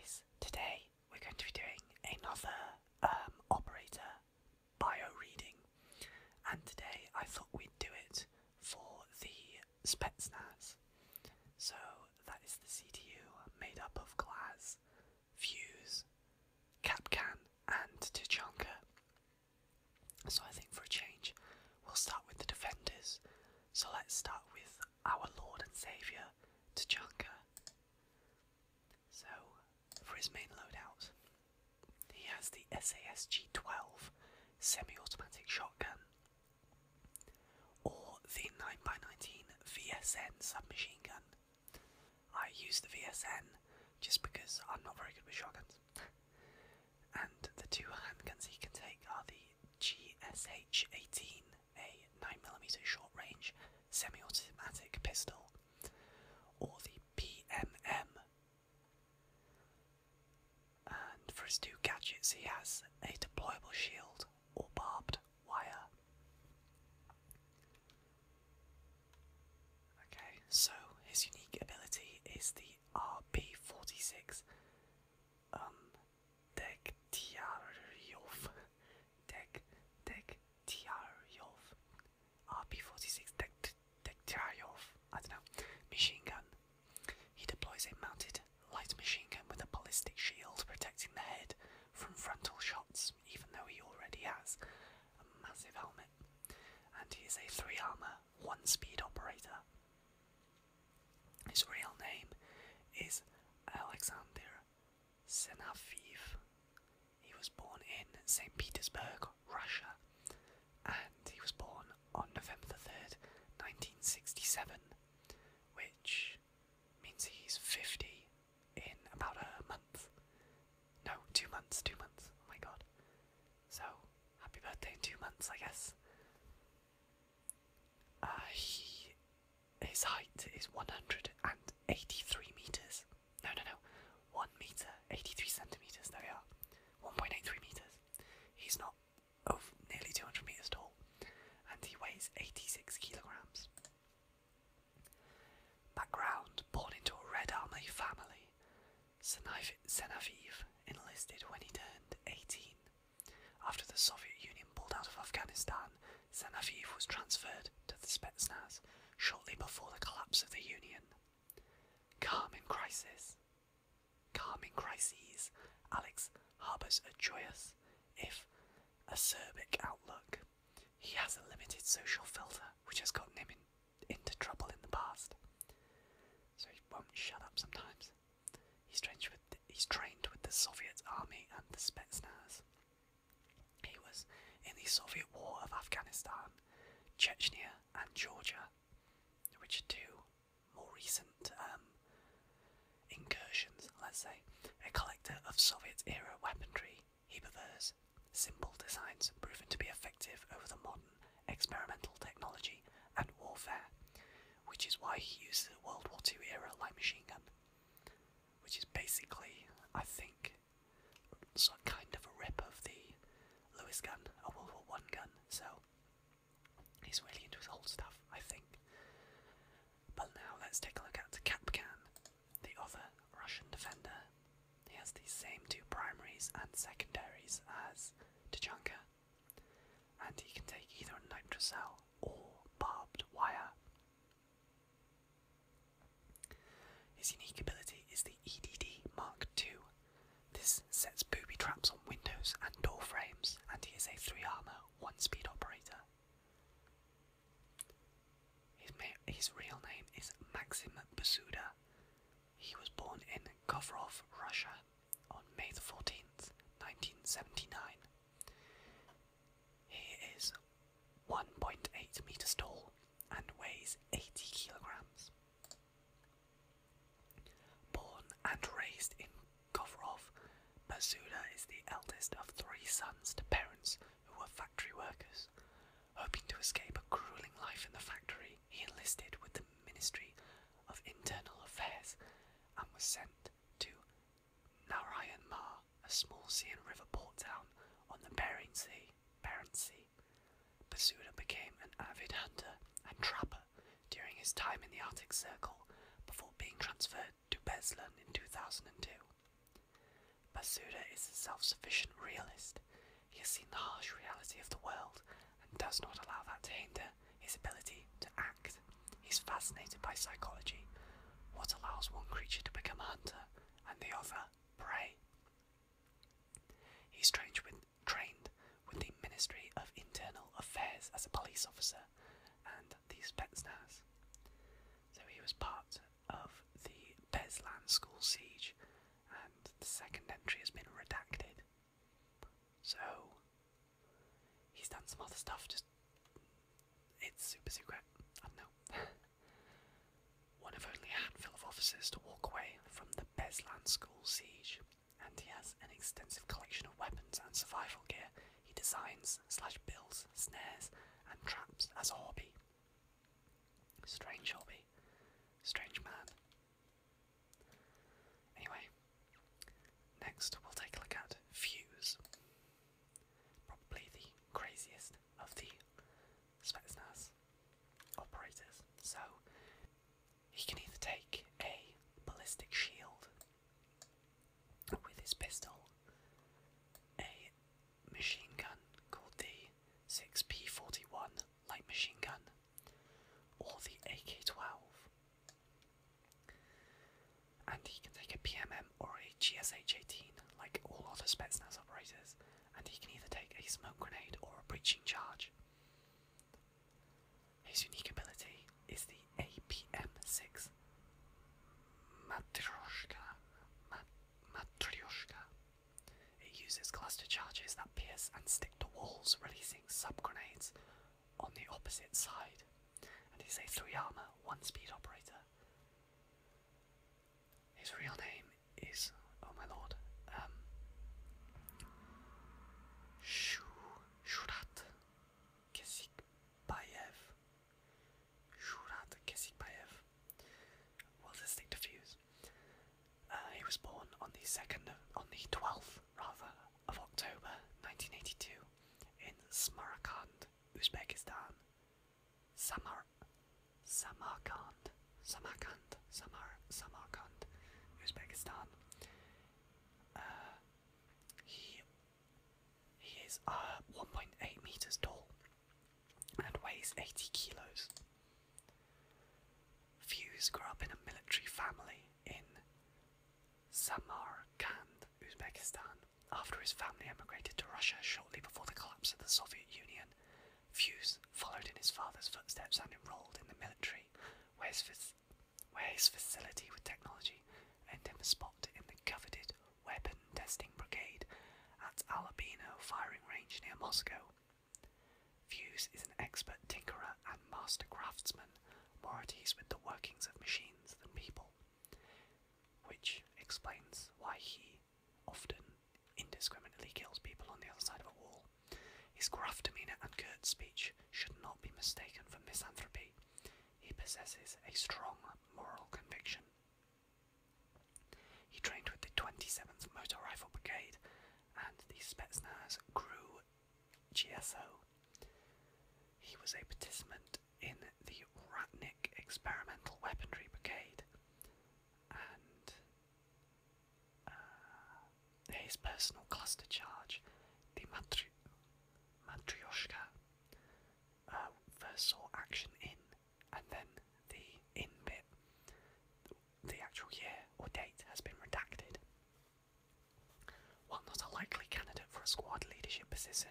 guys, today we're going to be doing another operator bio reading, and today I thought we'd do it for the Spetsnaz. So that is the CTU made up of Glaz, Fuse, Kapkan and Tachanka. So I think for a change we'll start with the defenders. So let's start with our Lord and Saviour, Tachanka. So, for his main loadout, he has the SASG-12 semi-automatic shotgun, or the 9x19 VSN submachine gun. I use the VSN just because I'm not very good with shotguns. And the two handguns he can take are the GSH-18, a 9mm short-range semi-automatic pistol, or the PMM. And for his two gadgets he has a deployable shield or barbed wire. Okay, so his unique ability is the RB46 Degtyaryov. RB46 Degtyaryov, I don't know, machine gun. He deploys a mounted light machine gun with a ballistic shield protecting the head from frontal shots, even though he already has a massive helmet. And he is a 3-armor, 1-speed operator. His real name is Alexander Senafiv. He was born in St. Petersburg, Russia, and he was born on November the 3rd, 1967, which means he's 50 in about a month. No, 2 months, 2 months, oh my god. So, happy birthday in 2 months, I guess. His height is 183 meters. No, 1 meter, 83 centimeters, there we are. 1.83 meters. He's not nearly 200 meters tall, and he weighs 86 kilograms. Background: born into a Red Army family, Senaviv enlisted when he turned 18. After the Soviet Union pulled out of Afghanistan, Senaviv was transferred to the Spetsnaz shortly before the collapse of the Union. Calm in crises, Alex harbours a joyous, if acerbic outlook. He has a limited social filter, which has gotten him into trouble in the past. So he won't shut up sometimes. He's trained with the Soviet Army and the Spetsnaz. He was in the Soviet War of Afghanistan, Chechnya and Georgia, which are two more recent incursions, let's say. A collector of Soviet-era weaponry, he prefers simple designs proven to be effective over the modern experimental technology and warfare, which is why he uses a World War II era light machine gun, which is basically, I think, kind of a rip of the Lewis gun, a World War I gun, so he's really into his old stuff, I think. But now let's take a look at Kapkan, the other Russian defender. He has the same two primaries and secondaries as Tachanka, and he can take either a nitrocell or barbed wire. His unique ability is the EDD Mark II. This sets booby traps on windows and door frames, and he is a 3-armor, 1-speed operator. His real name is Maxim Basuda. He was born in Kovrov, Russia, on May the 14th, 1979. He is 1.8 meters tall and weighs 80 kilograms. Born and raised in Kovrov, Basuda is the eldest of 3 sons to parents who were factory workers. Hoping to escape a grueling life in the factory, he enlisted with the Ministry of Internal Affairs and was sent to Narayan Mar, a small sea and river port town on the Bering Sea. Basuda became an avid hunter and trapper during his time in the Arctic Circle before being transferred to Beslan in 2002. Masuda is a self-sufficient realist. He has seen the harsh reality of the world and does not allow that to hinder his ability to act. He's fascinated by psychology, what allows one creature to become a hunter and the other prey. He's trained with the Ministry of Internal Affairs as a police officer and the Spetsnaz. So he was part of the Beslan school siege, and the second entry has been redacted. So he's done some other stuff, just it's super secret. I don't know. One of only a handful of officers to walk away from the Beslan school siege, and he has an extensive collection of weapons and survival gear. He designs/builds snares and traps as a hobby. Strange hobby. Strange man. Anyway, next we'll take a look at Fuse. Probably the craziest of the Spetsnaz operators. So, he can either take a ballistic shield with his pistol, a machine gun called the 6P41 light machine gun, or the AK-12. And he can take a PMM or a GSH-18 like all other Spetsnaz operators, and he can either take a smoke grenade or a breaching charge. His unique ability is the APM-6 Matryoshka. It uses cluster charges that pierce and stick to walls, releasing sub-grenades on the opposite side, and is a 3-armor, 1-speed operator. His real name is, oh my lord, Shurat Kesikbayev. We'll just stick to Fuse. He was born on the 12th of October 1982 in Samarkand, Uzbekistan. Samarkand, Uzbekistan. He is 1.8 meters tall and weighs 80 kilos. Fuse grew up in a military family in Samarkand, Uzbekistan. After his family emigrated to Russia shortly before the collapse of the Soviet Union, Fuse followed in his father's footsteps and enrolled in the military, where his facility with technology earned him a spot in the coveted Weapon Testing Brigade at Alabino firing range near Moscow. Fuse is an expert tinkerer and master craftsman, more at ease with the workings of machines than people, which explains why he often indiscriminately kills people on the other side of a wall. His gruff demeanour and curt speech should not be mistaken for misanthropy. He possesses a strong moral conviction. He trained with the 27th Motor Rifle Brigade and the Spetsnaz GRU GSO. He was a participant in the Ratnik Experimental Weaponry Brigade, and his personal cluster charge, the Matryoshka, first saw action in, and then the in bit, the actual year or date has been redacted. While not a likely candidate for a squad leadership position,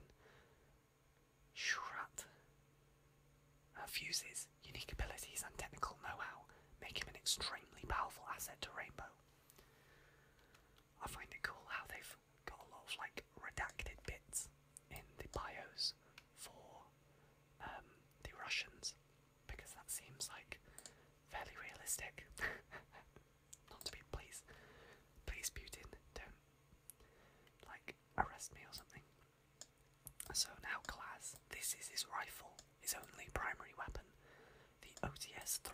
Shurat Fuse's unique abilities and technical know-how make him an extremely powerful asset to Rainbow. I find it cool how they've got a lot of like redacted bits in the bios for the Russians, because that seems like fairly realistic. Not to be, please Putin, don't like arrest me or something. So now Klaz, this is his rifle, his only primary weapon, the OTS-3,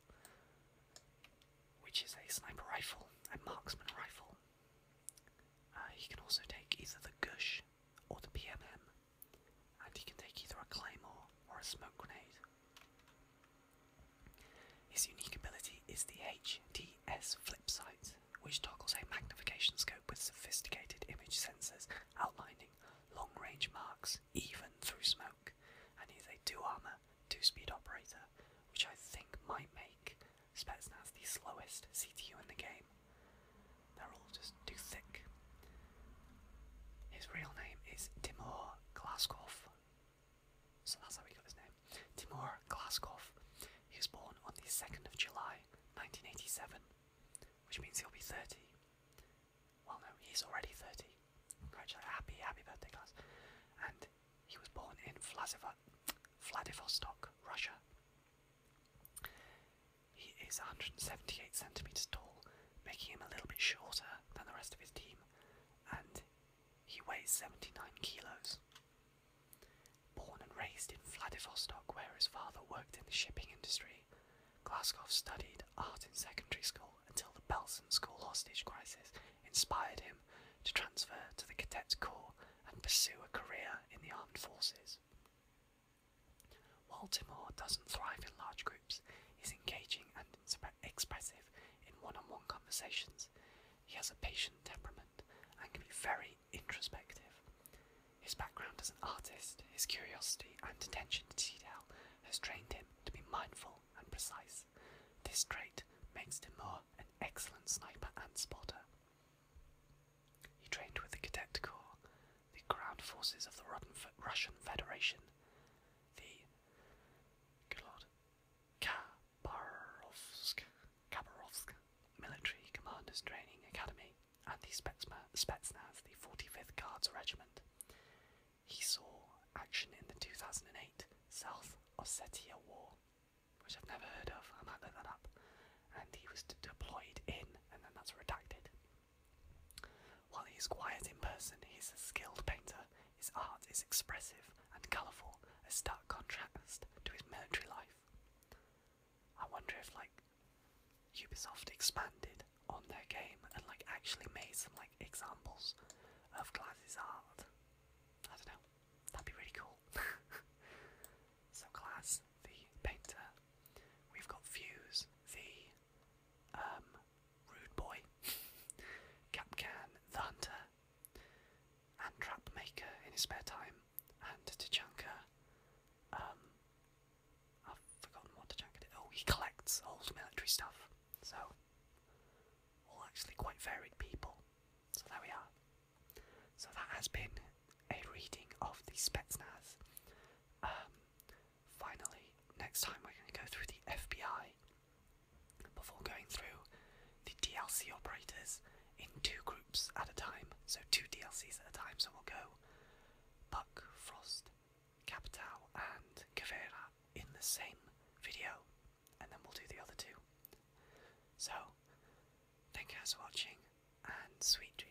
which is a sniper rifle and marksman rifle. He can also take either the Gush or the PMM, and he can take either a claymore or a smoke grenade. His unique ability is the HDS flip sight, which toggles a magnification scope with sophisticated Spetsnaz, the slowest CTU in the game. They're all just too thick. His real name is Timur Glaskov. So that's how he got his name. Timur Glaskov. He was born on the 2nd of July, 1987, which means he'll be 30. Well, no, he's already 30. Congratulations, happy birthday, guys. And he was born in Vladivostok, Russia. He is 178 centimeters tall, making him a little bit shorter than the rest of his team, and he weighs 79 kilos. Born and raised in Vladivostok, where his father worked in the shipping industry, Glaskov studied art in secondary school until the Belsen school hostage crisis inspired him to transfer to the Cadet Corps and pursue a career in the armed forces. While Timur doesn't thrive in large groups, he's engaging and expressive in one-on-one conversations. He has a patient temperament and can be very introspective. His background as an artist, his curiosity and attention to detail has trained him to be mindful and precise. This trait makes Timur an excellent sniper and spotter. He trained with the Cadet Corps, the ground forces of the Russian Federation, the Khabarovsk Military Commanders Training Academy, and the Spetsnaz, the 45th Guards Regiment. He saw action in the 2008 South Ossetia War, which I've never heard of. I might look that up. And he was deployed in, and then that's redacted. While he is quiet in person, he's a skilled painter. His art is expressive and colourful, a stark contrast to his military life. I wonder if, Ubisoft expanded on their game and, actually made some, examples of Glaz's art. I don't know. That'd be really cool. So Glaz, the painter. We've got Fuse, the rude boy. Kapkan, the hunter. And trap maker in his spare time. And Tachanka. I've forgotten what Tachanka did. Oh, he collects old military stuff. So, all actually quite varied people. So there we are. So that has been a reading of the Spetsnaz. Finally, next time we're going to go through the FBI before going through the DLC operators in 2 groups at a time. So 2 DLCs at a time. So we'll go Buck, Frost, Capital and Kavera in the same video, and then we'll do the other 2. So, thank you guys for watching, and sweet dreams.